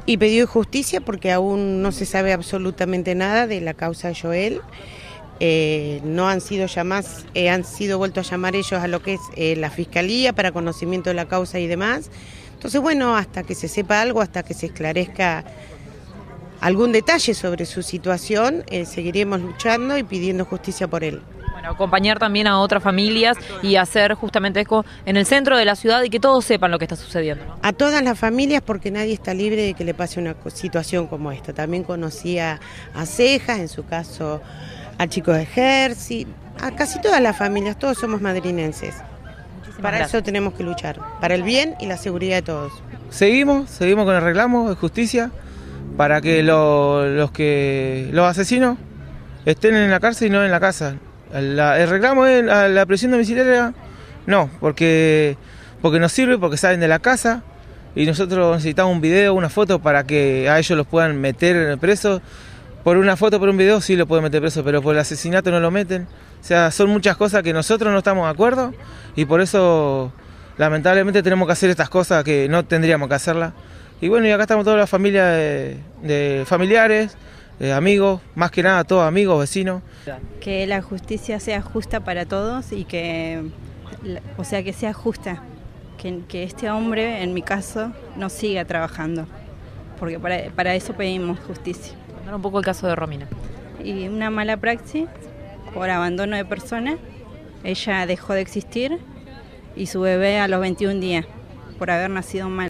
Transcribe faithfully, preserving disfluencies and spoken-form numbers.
Y pidió justicia porque aún no se sabe absolutamente nada de la causa de Joel. Eh, no han sido llamados, eh, han sido vueltos a llamar ellos a lo que es eh, la fiscalía para conocimiento de la causa y demás. Entonces, bueno, hasta que se sepa algo, hasta que se esclarezca algún detalle sobre su situación, eh, seguiremos luchando y pidiendo justicia por él. Bueno, acompañar también a otras familias y hacer justamente esto en el centro de la ciudad y que todos sepan lo que está sucediendo, ¿no? A todas las familias, porque nadie está libre de que le pase una situación como esta. También conocía a Cejas, en su caso a chicos de Jersey, a casi todas las familias, todos somos madrinenses. Muchísimas Para gracias. eso tenemos que luchar, para el bien y la seguridad de todos. Seguimos, seguimos con el reclamo de justicia para que lo, los que los asesinos estén en la cárcel y no en la casa. La, el reclamo es la, la prisión domiciliaria, no, porque, porque nos sirve, porque salen de la casa y nosotros necesitamos un video, una foto para que a ellos los puedan meter presos. Por una foto, por un video sí lo pueden meter preso, pero por el asesinato no lo meten. O sea, son muchas cosas que nosotros no estamos de acuerdo y por eso lamentablemente tenemos que hacer estas cosas que no tendríamos que hacerlas. Y bueno, y acá estamos toda la familia de, de familiares, de amigos, más que nada todos amigos, vecinos. Que la justicia sea justa para todos y que, o sea, que sea justa, que, que este hombre, en mi caso, no siga trabajando, porque para, para eso pedimos justicia. Contar un poco el caso de Romina. Y una mala praxis por abandono de personas, ella dejó de existir y su bebé a los veintiún días por haber nacido mal.